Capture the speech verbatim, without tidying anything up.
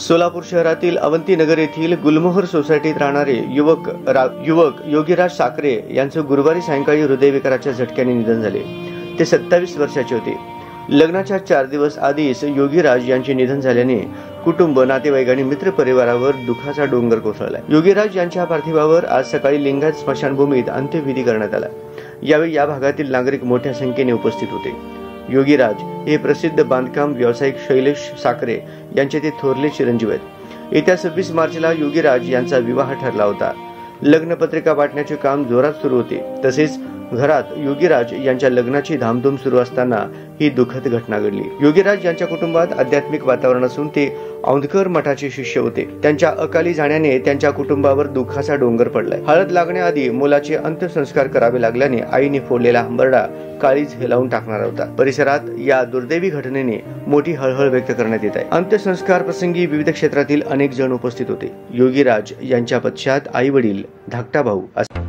सोलापूर शहरातील अवंतीनगर येथील गुलमोहर सोसायटीत राहणारे युवक युवक योगीराज साखरे यांचं गुरुवारी सायंकाळी हृदयविकाराच्या झटक्याने निधन झाले। ते सत्तावीस वर्षाचे होते। लग्नाच्या चार दिवस आधीच योगीराज यांचे निधन झाल्याने कुटुंब, नातेवाईक आणि मित्र परिवारावर दुःखाचा डोंगर कोसळला। योगीराज यांच्या पार्थिवावर आज सकाळी लिंगायत स्मशानभूमीत अंत्यविधी करण्यात आला। यावेळी या भागातील नागरिक मोठ्या संख्येने उपस्थित होते। योगीराज हे प्रसिद्ध बांधकाम व्यावसायिक शैलेश साखरे यांचे ते थोरले चिरंजीव आहेत। येत्या सव्वीस मार्चला योगीराज यांचा विवाह ठरला होता। लग्नपत्रिका वाटण्याचे काम जोरात सुरू होते। तसेच घरात योगीराज यांच्या लग्नाची धामधूम सुरू असताना ही दुःखद घटना घडली। योगीराज यांच्या कुटुंबात आध्यात्मिक वातावरण असून ते औंधकर मठाचे शिष्य होते। त्यांच्या अकाली जाण्याने त्यांच्या कुटुंबावर दुःखाचा डोंगर पडलाय। हळद लागण्याआधी मुलाचे अंत्यसंस्कार करावे लागल्याने आईने फोडलेला हंबरडा काळीज हेलावून टाकणार होता। परिसरात या दुर्दैवी घटनेने मोठी हळहळ व्यक्त करण्यात येत आहे। अंत्यसंस्कार प्रसंगी विविध क्षेत्रातील अनेक जण उपस्थित होते। योगीराज यांच्या पश्चात आई वडील, धाकटा भाऊ